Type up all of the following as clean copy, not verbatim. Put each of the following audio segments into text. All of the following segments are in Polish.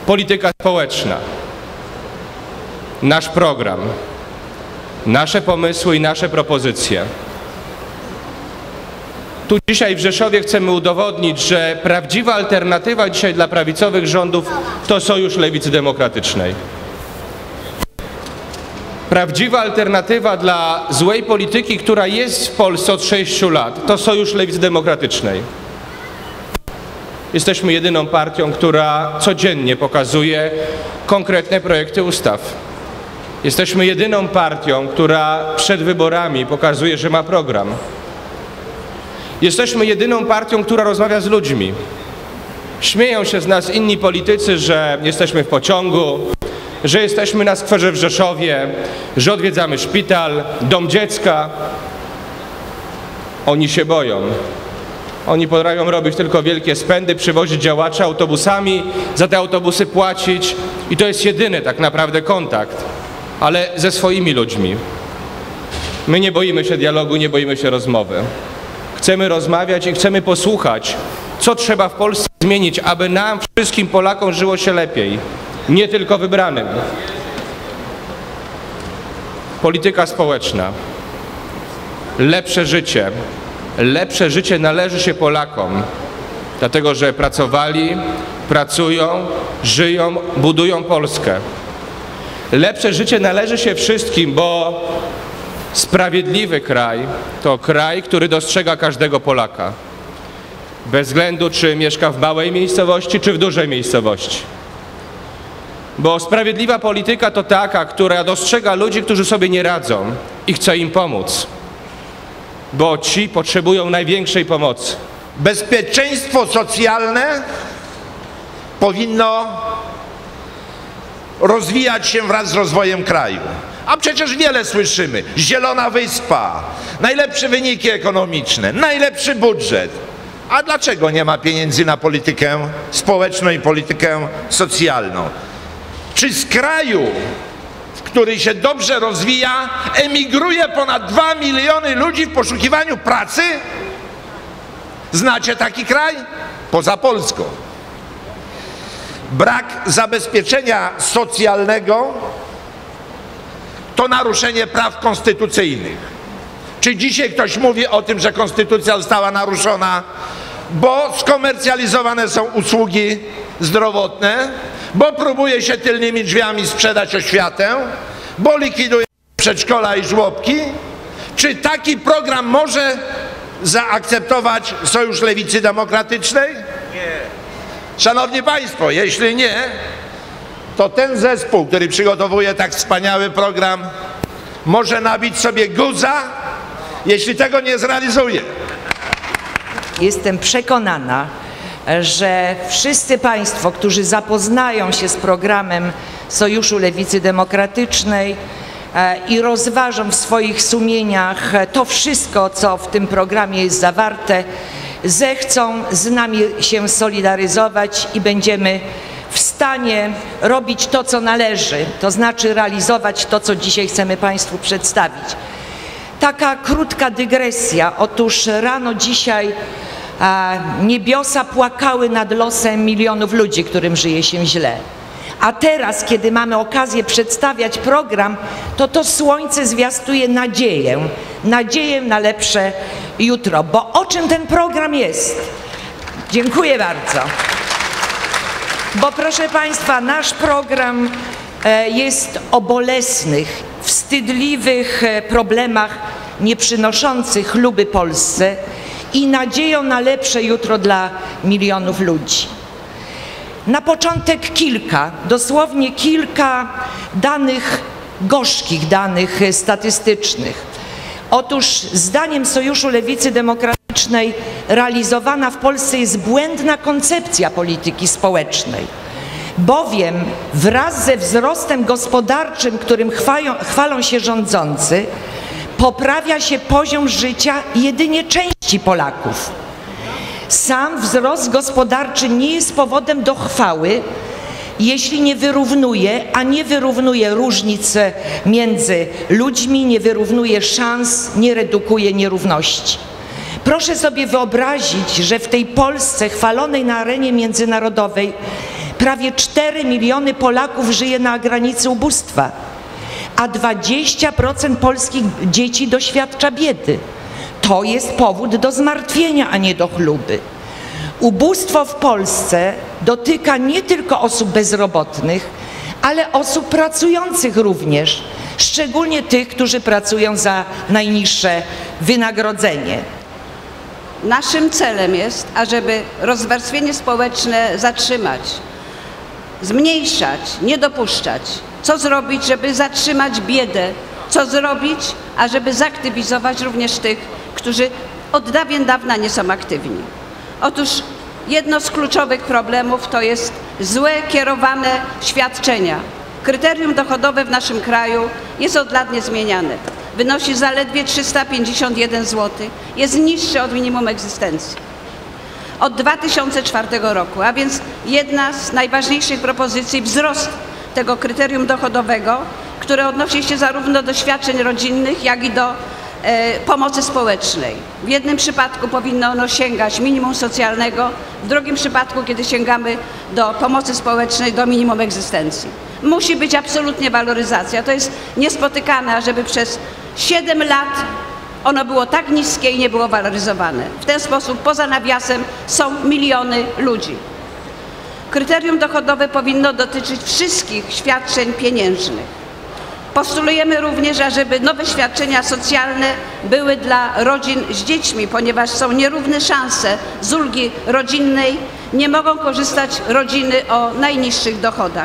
polityka społeczna, nasz program, nasze pomysły i nasze propozycje. Tu dzisiaj w Rzeszowie chcemy udowodnić, że prawdziwa alternatywa dzisiaj dla prawicowych rządów to Sojusz Lewicy Demokratycznej. Prawdziwa alternatywa dla złej polityki, która jest w Polsce od 6 lat, to Sojusz Lewicy Demokratycznej. Jesteśmy jedyną partią, która codziennie pokazuje konkretne projekty ustaw. Jesteśmy jedyną partią, która przed wyborami pokazuje, że ma program. Jesteśmy jedyną partią, która rozmawia z ludźmi. Śmieją się z nas inni politycy, że jesteśmy w pociągu, że jesteśmy na skwerze w Rzeszowie, że odwiedzamy szpital, dom dziecka. Oni się boją. Oni potrafią robić tylko wielkie spędy, przywozić działaczy autobusami, za te autobusy płacić i to jest jedyny tak naprawdę kontakt, ale ze swoimi ludźmi. My nie boimy się dialogu, nie boimy się rozmowy. Chcemy rozmawiać i chcemy posłuchać, co trzeba w Polsce zmienić, aby nam, wszystkim Polakom żyło się lepiej, nie tylko wybranym. Polityka społeczna. Lepsze życie. Lepsze życie należy się Polakom, dlatego że pracowali, pracują, żyją, budują Polskę. Lepsze życie należy się wszystkim, bo sprawiedliwy kraj to kraj, który dostrzega każdego Polaka. Bez względu, czy mieszka w małej miejscowości, czy w dużej miejscowości. Bo sprawiedliwa polityka to taka, która dostrzega ludzi, którzy sobie nie radzą i chce im pomóc. Bo ci potrzebują największej pomocy. Bezpieczeństwo socjalne powinno rozwijać się wraz z rozwojem kraju. A przecież wiele słyszymy. Zielona wyspa, najlepsze wyniki ekonomiczne, najlepszy budżet. A dlaczego nie ma pieniędzy na politykę społeczną i politykę socjalną? Czy z kraju, który się dobrze rozwija, emigruje ponad 2 miliony ludzi w poszukiwaniu pracy? Znacie taki kraj? Poza Polską. Brak zabezpieczenia socjalnego to naruszenie praw konstytucyjnych. Czy dzisiaj ktoś mówi o tym, że konstytucja została naruszona, bo skomercjalizowane są usługi zdrowotne, bo próbuje się tylnymi drzwiami sprzedać oświatę, bo likwiduje przedszkola i żłobki? Czy taki program może zaakceptować Sojusz Lewicy Demokratycznej? Nie. Szanowni Państwo, jeśli nie, to ten zespół, który przygotowuje tak wspaniały program, może nabić sobie guza, jeśli tego nie zrealizuje. Jestem przekonana, że wszyscy Państwo, którzy zapoznają się z programem Sojuszu Lewicy Demokratycznej i rozważą w swoich sumieniach to wszystko, co w tym programie jest zawarte, zechcą z nami się solidaryzować i będziemy w stanie robić to, co należy, to znaczy realizować to, co dzisiaj chcemy Państwu przedstawić. Taka krótka dygresja. Otóż rano dzisiaj niebiosa płakały nad losem milionów ludzi, którym żyje się źle. A teraz, kiedy mamy okazję przedstawiać program, to słońce zwiastuje nadzieję. Nadzieję na lepsze jutro. Bo o czym ten program jest? Dziękuję bardzo. Bo proszę Państwa, nasz program jest o bolesnych, wstydliwych problemach nie przynoszących chluby Polsce i nadzieją na lepsze jutro dla milionów ludzi. Na początek dosłownie kilka danych, gorzkich danych statystycznych. Otóż zdaniem Sojuszu Lewicy Demokratycznej realizowana w Polsce jest błędna koncepcja polityki społecznej, bowiem wraz ze wzrostem gospodarczym, którym chwalą się rządzący, poprawia się poziom życia jedynie części Polaków. Sam wzrost gospodarczy nie jest powodem do chwały, jeśli nie wyrównuje, a nie wyrównuje różnic między ludźmi, nie wyrównuje szans, nie redukuje nierówności. Proszę sobie wyobrazić, że w tej Polsce chwalonej na arenie międzynarodowej prawie 4 miliony Polaków żyje na granicy ubóstwa, a 20% polskich dzieci doświadcza biedy. To jest powód do zmartwienia, a nie do chluby. Ubóstwo w Polsce dotyka nie tylko osób bezrobotnych, ale osób pracujących również, szczególnie tych, którzy pracują za najniższe wynagrodzenie. Naszym celem jest, ażeby rozwarstwienie społeczne zatrzymać, zmniejszać, nie dopuszczać. Co zrobić, żeby zatrzymać biedę? Co zrobić, ażeby zaktywizować również tych, którzy od dawien dawna nie są aktywni? Otóż jedno z kluczowych problemów to jest złe kierowane świadczenia. Kryterium dochodowe w naszym kraju jest od lat niezmieniane. Wynosi zaledwie 351 zł. Jest niższe od minimum egzystencji. Od 2004 roku, a więc jedna z najważniejszych propozycji wzrost tego kryterium dochodowego, które odnosi się zarówno do świadczeń rodzinnych, jak i do pomocy społecznej. W jednym przypadku powinno ono sięgać minimum socjalnego, w drugim przypadku, kiedy sięgamy do pomocy społecznej, do minimum egzystencji. Musi być absolutnie waloryzacja. To jest niespotykane, ażeby przez 7 lat ono było tak niskie i nie było waloryzowane. W ten sposób, poza nawiasem, są miliony ludzi. Kryterium dochodowe powinno dotyczyć wszystkich świadczeń pieniężnych. Postulujemy również, ażeby nowe świadczenia socjalne były dla rodzin z dziećmi, ponieważ są nierówne szanse z ulgi rodzinnej, nie mogą korzystać rodziny o najniższych dochodach.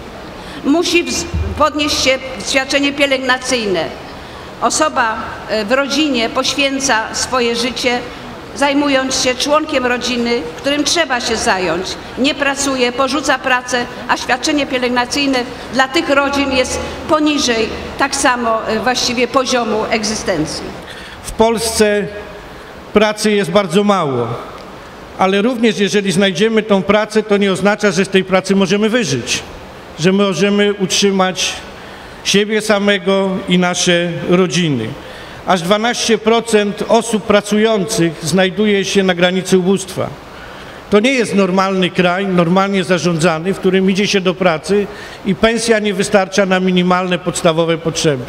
Musi podnieść się świadczenie pielęgnacyjne. Osoba w rodzinie poświęca swoje życie, zajmując się członkiem rodziny, którym trzeba się zająć. Nie pracuje, porzuca pracę, a świadczenie pielęgnacyjne dla tych rodzin jest poniżej tak samo właściwie poziomu egzystencji. W Polsce pracy jest bardzo mało, ale również jeżeli znajdziemy tą pracę, to nie oznacza, że z tej pracy możemy wyżyć, że możemy utrzymać siebie samego i nasze rodziny. Aż 12% osób pracujących znajduje się na granicy ubóstwa. To nie jest normalny kraj, normalnie zarządzany, w którym idzie się do pracy i pensja nie wystarcza na minimalne, podstawowe potrzeby.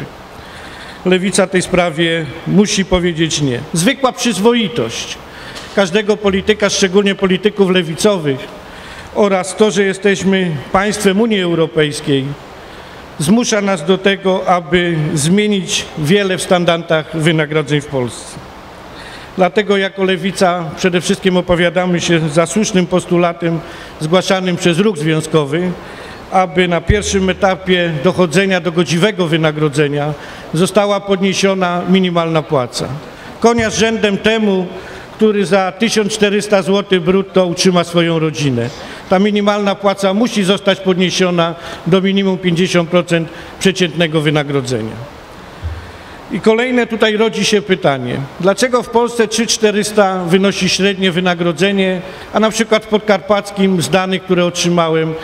Lewica tej sprawie musi powiedzieć nie. Zwykła przyzwoitość każdego polityka, szczególnie polityków lewicowych, oraz to, że jesteśmy państwem Unii Europejskiej, zmusza nas do tego, aby zmienić wiele w standardach wynagrodzeń w Polsce. Dlatego jako Lewica przede wszystkim opowiadamy się za słusznym postulatem zgłaszanym przez ruch związkowy, aby na pierwszym etapie dochodzenia do godziwego wynagrodzenia została podniesiona minimalna płaca. Konia z rzędem temu, który za 1400 zł brutto utrzyma swoją rodzinę. Ta minimalna płaca musi zostać podniesiona do minimum 50% przeciętnego wynagrodzenia. I kolejne tutaj rodzi się pytanie, dlaczego w Polsce 3400 wynosi średnie wynagrodzenie, a na przykład w Podkarpackim z danych, które otrzymałem,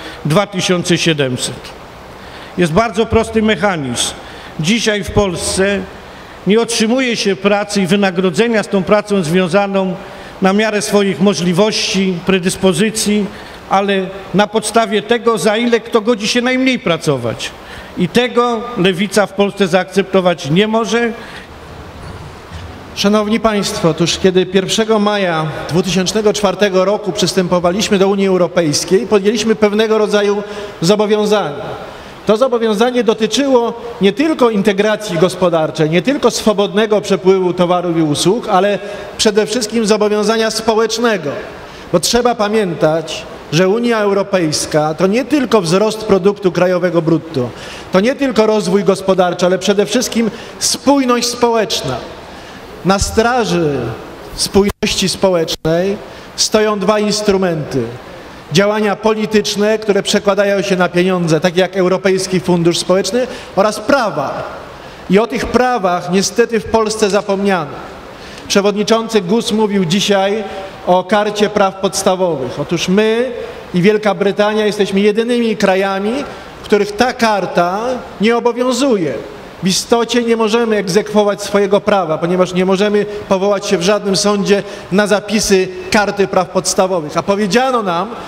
2700. Jest bardzo prosty mechanizm. Dzisiaj w Polsce nie otrzymuje się pracy i wynagrodzenia z tą pracą związaną na miarę swoich możliwości, predyspozycji, ale na podstawie tego, za ile kto godzi się najmniej pracować. I tego Lewica w Polsce zaakceptować nie może. Szanowni Państwo, otóż kiedy 1 maja 2004 roku przystępowaliśmy do Unii Europejskiej, podjęliśmy pewnego rodzaju zobowiązania. To zobowiązanie dotyczyło nie tylko integracji gospodarczej, nie tylko swobodnego przepływu towarów i usług, ale przede wszystkim zobowiązania społecznego. Bo trzeba pamiętać, że Unia Europejska to nie tylko wzrost produktu krajowego brutto, to nie tylko rozwój gospodarczy, ale przede wszystkim spójność społeczna. Na straży spójności społecznej stoją dwa instrumenty. Działania polityczne, które przekładają się na pieniądze, takie jak Europejski Fundusz Społeczny, oraz prawa. I o tych prawach niestety w Polsce zapomniano. Przewodniczący Gus mówił dzisiaj o Karcie Praw Podstawowych. Otóż my i Wielka Brytania jesteśmy jedynymi krajami, w których ta karta nie obowiązuje. W istocie nie możemy egzekwować swojego prawa, ponieważ nie możemy powołać się w żadnym sądzie na zapisy Karty Praw Podstawowych. A powiedziano nam,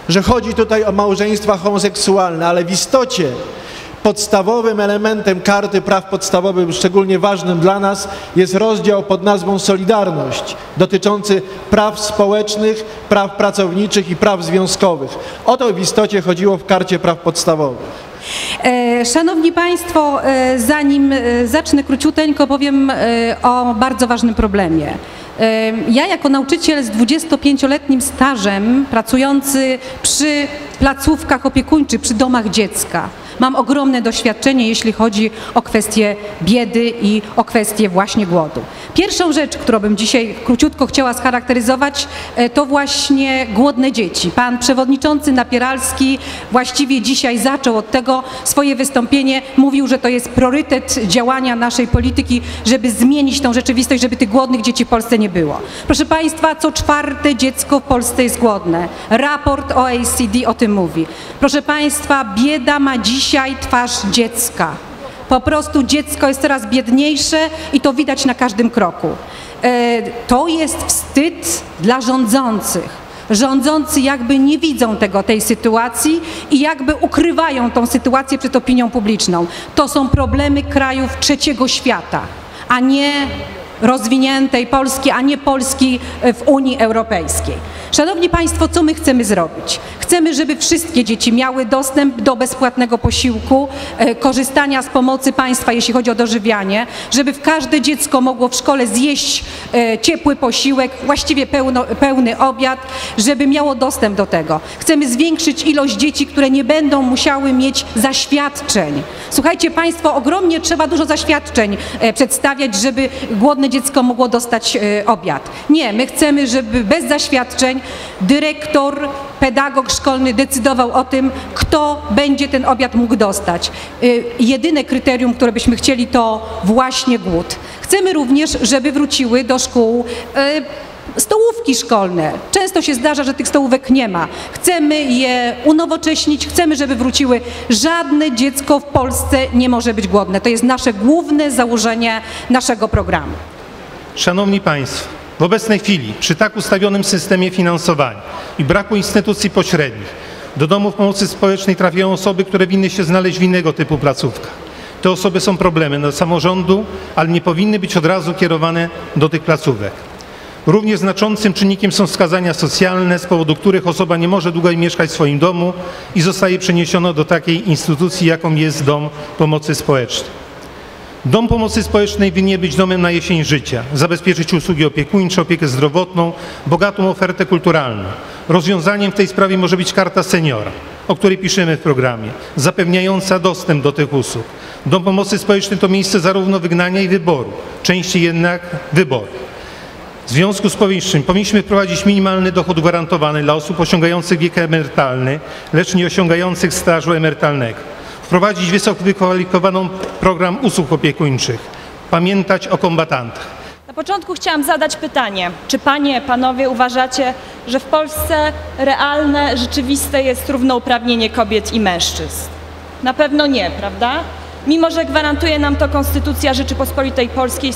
że chodzi tutaj o małżeństwa homoseksualne, ale w istocie podstawowym elementem Karty Praw Podstawowych, szczególnie ważnym dla nas, jest rozdział pod nazwą Solidarność, dotyczący praw społecznych, praw pracowniczych i praw związkowych. O to w istocie chodziło w Karcie Praw Podstawowych. Szanowni Państwo, zanim zacznę króciuteńko, powiem o bardzo ważnym problemie. Ja jako nauczyciel z 25-letnim stażem pracujący przy placówkach opiekuńczych, przy domach dziecka, mam ogromne doświadczenie, jeśli chodzi o kwestie biedy i o kwestie właśnie głodu. Pierwszą rzecz, którą bym dzisiaj króciutko chciała scharakteryzować, to właśnie głodne dzieci. Pan przewodniczący Napieralski właściwie dzisiaj zaczął od tego swoje wystąpienie. Mówił, że to jest priorytet działania naszej polityki, żeby zmienić tą rzeczywistość, żeby tych głodnych dzieci w Polsce nie było. Proszę Państwa, co 4. dziecko w Polsce jest głodne. Raport OECD o tym mówi. Proszę Państwa, bieda ma dzisiaj twarz dziecka. Po prostu dziecko jest coraz biedniejsze i to widać na każdym kroku. To jest wstyd dla rządzących. Rządzący jakby nie widzą tej sytuacji i jakby ukrywają tą sytuację przed opinią publiczną. To są problemy krajów trzeciego świata, a nie rozwiniętej Polski, a nie Polski w Unii Europejskiej. Szanowni Państwo, co my chcemy zrobić? Chcemy, żeby wszystkie dzieci miały dostęp do bezpłatnego posiłku, korzystania z pomocy państwa, jeśli chodzi o dożywianie, żeby każde dziecko mogło w szkole zjeść ciepły posiłek, właściwie pełny obiad, żeby miało dostęp do tego. Chcemy zwiększyć ilość dzieci, które nie będą musiały mieć zaświadczeń. Słuchajcie Państwo, ogromnie trzeba dużo zaświadczeń przedstawiać, żeby głodne dziecko mogło dostać obiad. Nie, my chcemy, żeby bez zaświadczeń dyrektor, pedagog szkolny decydował o tym, kto będzie ten obiad mógł dostać. Jedyne kryterium, które byśmy chcieli, to właśnie głód. Chcemy również, żeby wróciły do szkół stołówki szkolne. Często się zdarza, że tych stołówek nie ma. Chcemy je unowocześnić, chcemy, żeby wróciły. Żadne dziecko w Polsce nie może być głodne. To jest nasze główne założenie naszego programu. Szanowni Państwo, w obecnej chwili, przy tak ustawionym systemie finansowania i braku instytucji pośrednich, do domów pomocy społecznej trafiają osoby, które winny się znaleźć w innego typu placówkach. Te osoby są problemem dla samorządu, ale nie powinny być od razu kierowane do tych placówek. Również znaczącym czynnikiem są wskazania socjalne, z powodu których osoba nie może długo mieszkać w swoim domu i zostaje przeniesiona do takiej instytucji, jaką jest dom pomocy społecznej. Dom pomocy społecznej winien być domem na jesień życia, zabezpieczyć usługi opiekuńcze, opiekę zdrowotną, bogatą ofertę kulturalną. Rozwiązaniem w tej sprawie może być Karta Seniora, o której piszemy w programie, zapewniająca dostęp do tych usług. Dom pomocy społecznej to miejsce zarówno wygnania i wyboru, częściej jednak wyboru. W związku z powyższym powinniśmy wprowadzić minimalny dochód gwarantowany dla osób osiągających wiek emerytalny, lecz nie osiągających stażu emerytalnego. Wprowadzić wysoko wykwalifikowany program usług opiekuńczych. Pamiętać o kombatantach. Na początku chciałam zadać pytanie, czy panie, panowie uważacie, że w Polsce realne, rzeczywiste jest równouprawnienie kobiet i mężczyzn? Na pewno nie, prawda? Mimo że gwarantuje nam to Konstytucja Rzeczypospolitej Polskiej z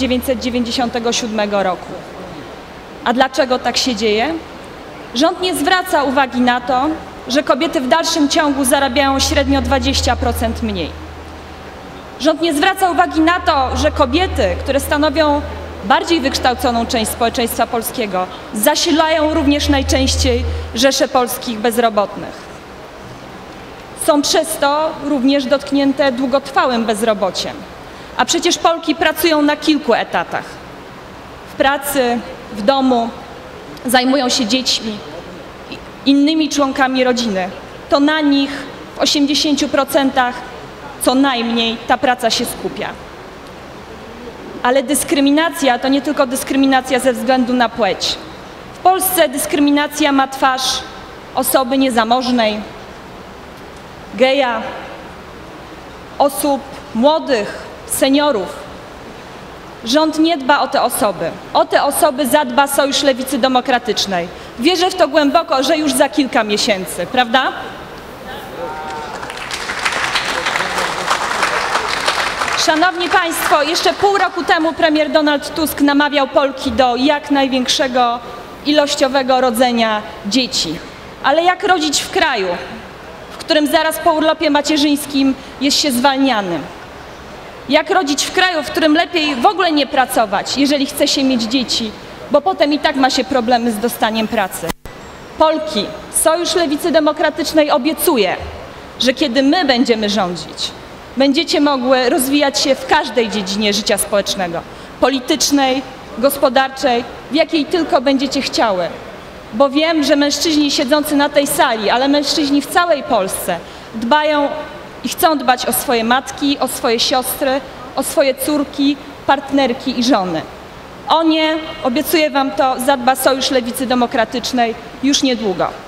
1997 roku. A dlaczego tak się dzieje? Rząd nie zwraca uwagi na to, że kobiety w dalszym ciągu zarabiają średnio 20% mniej. Rząd nie zwraca uwagi na to, że kobiety, które stanowią bardziej wykształconą część społeczeństwa polskiego, zasilają również najczęściej rzesze polskich bezrobotnych. Są przez to również dotknięte długotrwałym bezrobociem. A przecież Polki pracują na kilku etatach. W pracy, w domu, zajmują się dziećmi, innymi członkami rodziny. To na nich w 80% co najmniej ta praca się skupia. Ale dyskryminacja to nie tylko dyskryminacja ze względu na płeć. W Polsce dyskryminacja ma twarz osoby niezamożnej, geja, osób młodych, seniorów. Rząd nie dba o te osoby. O te osoby zadba Sojusz Lewicy Demokratycznej. Wierzę w to głęboko, że już za kilka miesięcy, prawda? Szanowni Państwo, jeszcze pół roku temu premier Donald Tusk namawiał Polki do jak największego ilościowego rodzenia dzieci. Ale jak rodzić w kraju, w którym zaraz po urlopie macierzyńskim jest się zwalnianym? Jak rodzić w kraju, w którym lepiej w ogóle nie pracować, jeżeli chce się mieć dzieci, bo potem i tak ma się problemy z dostaniem pracy? Polki, Sojusz Lewicy Demokratycznej obiecuje, że kiedy my będziemy rządzić, będziecie mogły rozwijać się w każdej dziedzinie życia społecznego, politycznej, gospodarczej, w jakiej tylko będziecie chciały. Bo wiem, że mężczyźni siedzący na tej sali, ale mężczyźni w całej Polsce dbają i chcą dbać o swoje matki, o swoje siostry, o swoje córki, partnerki i żony. O nie, obiecuję wam to, zadba Sojusz Lewicy Demokratycznej już niedługo.